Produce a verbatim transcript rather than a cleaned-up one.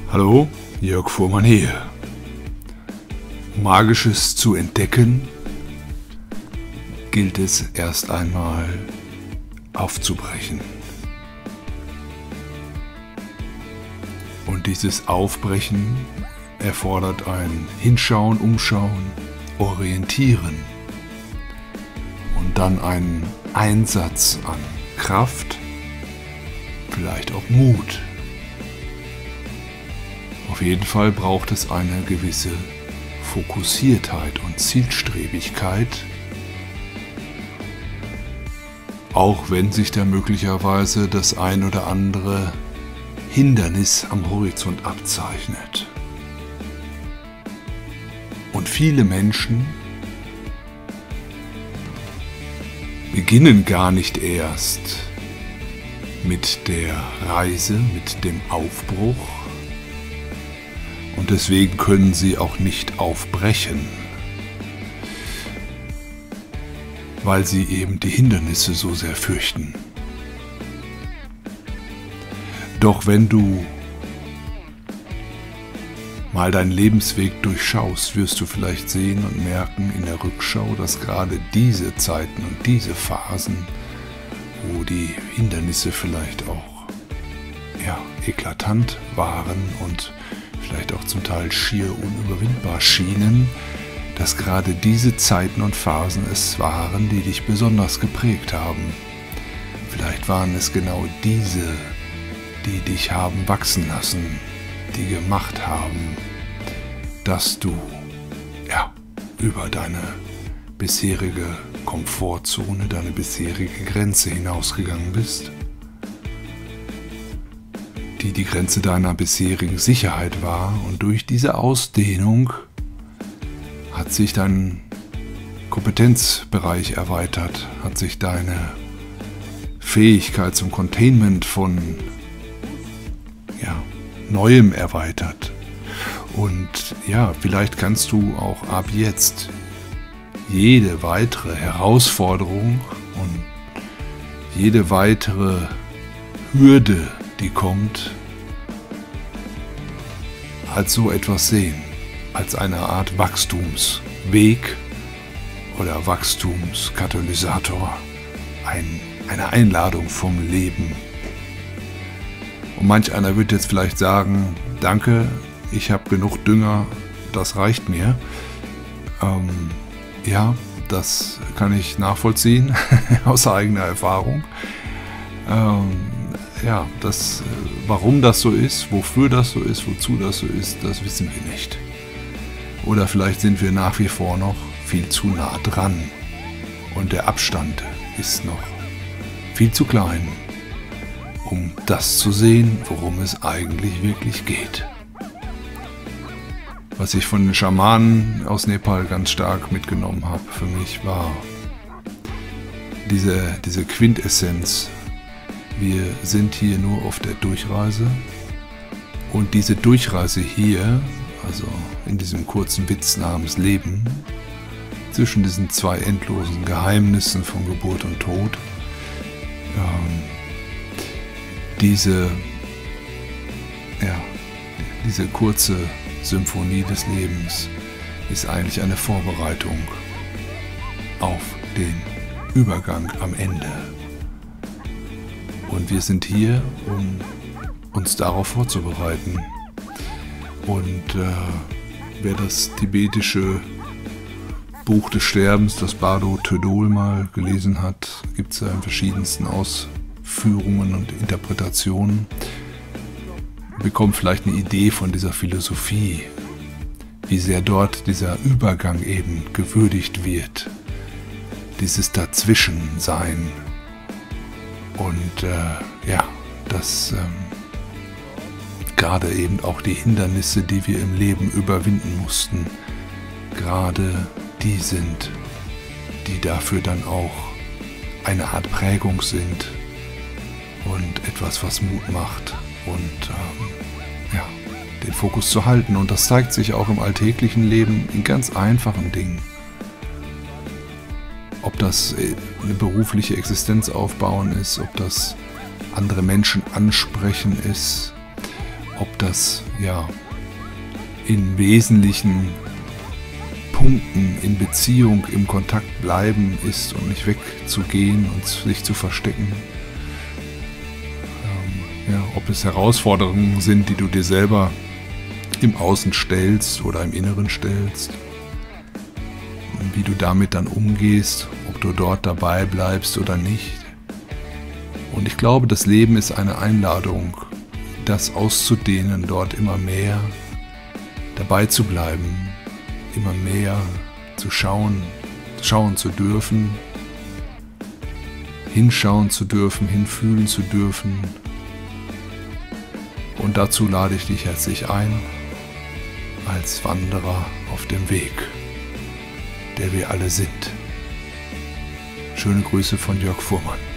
Hallo, Jörg Fuhrmann hier. Magisches zu entdecken, gilt es erst einmal aufzubrechen. Und dieses Aufbrechen erfordert ein Hinschauen, Umschauen, Orientieren und dann einen Einsatz an Kraft, vielleicht auch Mut. Auf jeden Fall braucht es eine gewisse Fokussiertheit und Zielstrebigkeit, auch wenn sich da möglicherweise das ein oder andere Hindernis am Horizont abzeichnet. Und viele Menschen beginnen gar nicht erst mit der Reise, mit dem Aufbruch, und deswegen können sie auch nicht aufbrechen, weil sie eben die Hindernisse so sehr fürchten. Doch wenn du mal deinen Lebensweg durchschaust, wirst du vielleicht sehen und merken in der Rückschau, dass gerade diese Zeiten und diese Phasen, wo die Hindernisse vielleicht auch ja, eklatant waren und vielleicht auch zum Teil schier unüberwindbar schienen, dass gerade diese Zeiten und Phasen es waren, die dich besonders geprägt haben. Vielleicht waren es genau diese, die dich haben wachsen lassen, die gemacht haben, dass du ja, über deine bisherige Komfortzone, deine bisherige Grenze hinausgegangen bist, die die Grenze deiner bisherigen Sicherheit war, und durch diese Ausdehnung hat sich dein Kompetenzbereich erweitert, hat sich deine Fähigkeit zum Containment von ja, Neuem erweitert. Und ja, vielleicht kannst du auch ab jetzt jede weitere Herausforderung und jede weitere Hürde, die kommt, als so etwas sehen, als eine Art Wachstumsweg oder Wachstumskatalysator, ein, eine Einladung vom Leben. Und manch einer wird jetzt vielleicht sagen, danke, ich habe genug Dünger, das reicht mir. Ähm, ja, das kann ich nachvollziehen aus eigener Erfahrung. Ähm, ja, das, warum das so ist, wofür das so ist, wozu das so ist, das wissen wir nicht. Oder vielleicht sind wir nach wie vor noch viel zu nah dran und der Abstand ist noch viel zu klein, um das zu sehen, worum es eigentlich wirklich geht. Was ich von den Schamanen aus Nepal ganz stark mitgenommen habe für mich, war diese, diese Quintessenz. Wir sind hier nur auf der Durchreise, und diese Durchreise hier, also in diesem kurzen Witz namens Leben, zwischen diesen zwei endlosen Geheimnissen von Geburt und Tod, ähm, diese, ja, diese kurze Symphonie des Lebens ist eigentlich eine Vorbereitung auf den Übergang am Ende. Und wir sind hier, um uns darauf vorzubereiten. Und äh, wer das tibetische Buch des Sterbens, das Bardo Thodol, mal gelesen hat, gibt es ja in verschiedensten Ausführungen und Interpretationen, bekommt vielleicht eine Idee von dieser Philosophie, wie sehr dort dieser Übergang eben gewürdigt wird, dieses Dazwischensein. Und äh, ja, dass ähm, gerade eben auch die Hindernisse, die wir im Leben überwinden mussten, gerade die sind, die dafür dann auch eine Art Prägung sind und etwas, was Mut macht und ähm, ja, den Fokus zu halten. Und das zeigt sich auch im alltäglichen Leben in ganz einfachen Dingen. Ob das eine berufliche Existenz aufbauen ist, ob das andere Menschen ansprechen ist, ob das ja in wesentlichen Punkten in Beziehung, im Kontakt bleiben ist und nicht wegzugehen und sich zu verstecken. Ähm, ja, ob es Herausforderungen sind, die du dir selber im Außen stellst oder im Inneren stellst. Wie du damit dann umgehst, ob du dort dabei bleibst oder nicht. Und ich glaube, das Leben ist eine Einladung, das auszudehnen, dort immer mehr dabei zu bleiben, immer mehr zu schauen, schauen zu dürfen, hinschauen zu dürfen, hinfühlen zu dürfen. Und dazu lade ich dich herzlich ein, als Wanderer auf dem Weg, der wir alle sind. Schöne Grüße von Jörg Fuhrmann.